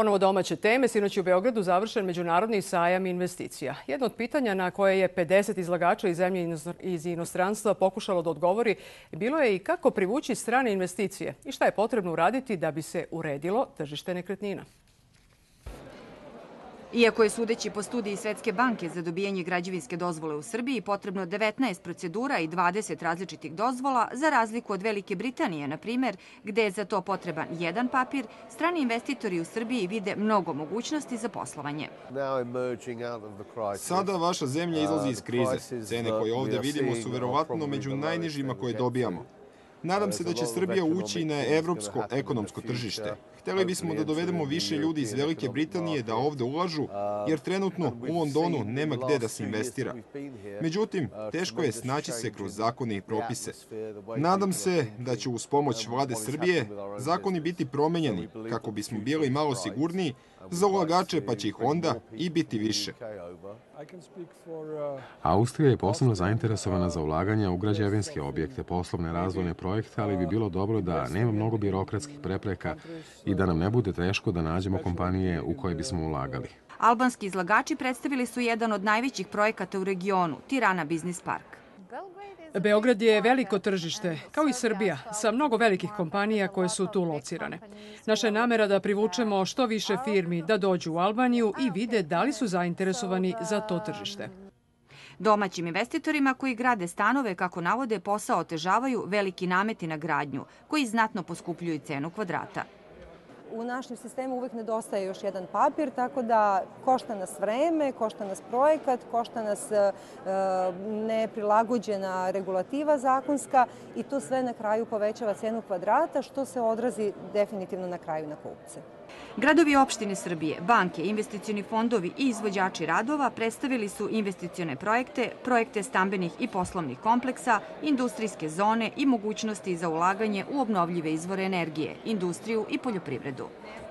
Ponovo domaće teme. Sinoć je u Beogradu završen međunarodni sajam investicija. Jedno od pitanja na koje je 50 izlagača iz zemlje iz inostranstva pokušalo da odgovori bilo je i kako privući strane investicije i šta je potrebno uraditi da bi se uredilo tržište nekretnina. Iako je sudeći po studiji Svetske banke za dobijanje građevinske dozvole u Srbiji potrebno 19 procedura i 20 različitih dozvola, za razliku od Velike Britanije, na primjer, gde je za to potreban jedan papir, strani investitori u Srbiji vide mnogo mogućnosti za poslovanje. Sada vaša zemlja izlazi iz krize. Cene koje ovdje vidimo su verovatno među najnižima koje dobijamo. Nadam se da će Srbija ući na evropsko ekonomsko tržište. Hteli bismo da dovedemo više ljudi iz Velike Britanije da ovde ulažu, jer trenutno u Londonu nema gde da se investira. Međutim, teško je snaći se kroz zakone i propise. Nadam se da će uz pomoć vlade Srbije zakoni biti promenjeni kako bismo bili malo sigurniji za ulagače, pa će ih onda i biti više. Austrija je posebno zainteresovana za ulaganja u građevinske objekte, poslovne razvojne projekte, ali bi bilo dobro da nema mnogo birokratskih prepreka i da nam ne bude teško da nađemo kompanije u koje bismo ulagali. Albanski izlagači predstavili su jedan od najvećih projekata u regionu, Tirana Biznis Park. Beograd je veliko tržište, kao i Srbija, sa mnogo velikih kompanija koje su tu locirane. Naša je namera da privučemo što više firmi da dođu u Albaniju i vide da li su zainteresovani za to tržište. Domaćim investitorima koji grade stanove, kako navode, posao otežavaju veliki nameti na gradnju, koji znatno poskupljuju cenu kvadrata. U našem sistemu uvek nedostaje još jedan papir, tako da košta nas vreme, košta nas projekat, košta nas neprilagođena regulativa zakonska i to sve na kraju povećava cenu kvadrata, što se odrazi definitivno na kraju na kupce. Gradovi i opštine Srbije, banke, investicioni fondovi i izvođači radova predstavili su investicione projekte, projekte stambenih i poslovnih kompleksa, industrijske zone i mogućnosti za ulaganje u obnovljive izvore energije, industriju i poljoprivredu.